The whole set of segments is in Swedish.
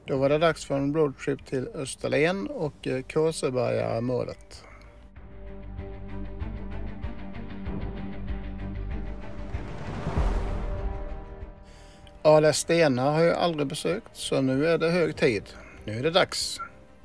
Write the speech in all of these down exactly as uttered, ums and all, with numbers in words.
Då var det dags för en roadtrip till Österlen och Kåseberga är målet. Alestena har jag aldrig besökt, så nu är det hög tid. Nu är det dags.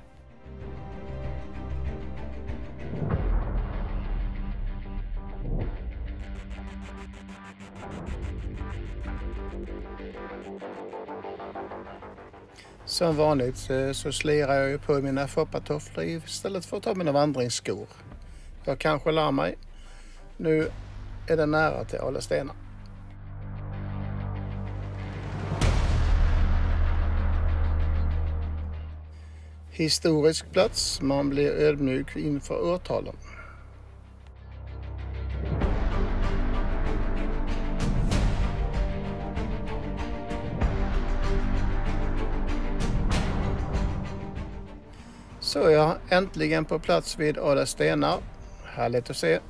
Som vanligt så slirar jag ju på mina foppatofflor istället för att ta mina vandringsskor. Jag kanske lär mig. Nu är det nära till Alestena. Historisk plats, man blir ödmjuk inför årtalen. Så är jag äntligen på plats vid Alestena. Härligt att se.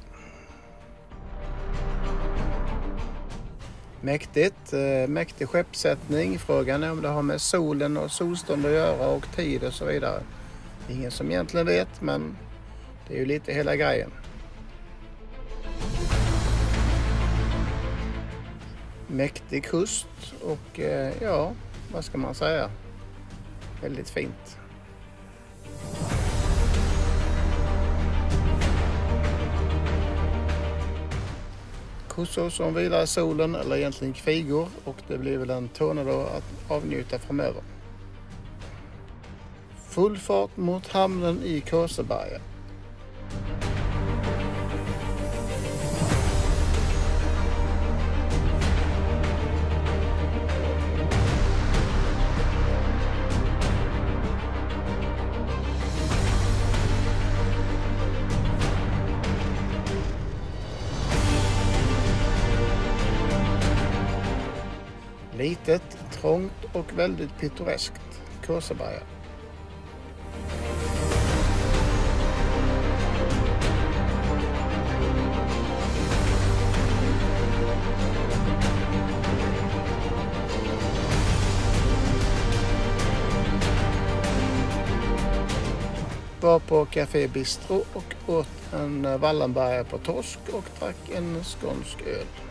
Mäktigt, mäktig skeppssättning. Frågan är om det har med solen och solstånd att göra och tid och så vidare. Ingen som egentligen vet, men det är ju lite hela grejen. Mäktig kust och ja, vad ska man säga? Väldigt fint. Kossor som vilar i solen, eller egentligen kvigor, och det blir väl en tornado att avnjuta framöver. Full fart mot hamnen i Kåseberga. Litet, trångt och väldigt pittoreskt. Kåseberga. Var på Café Bistro och åt en Wallenbergare på torsk och drack en skånsk öl.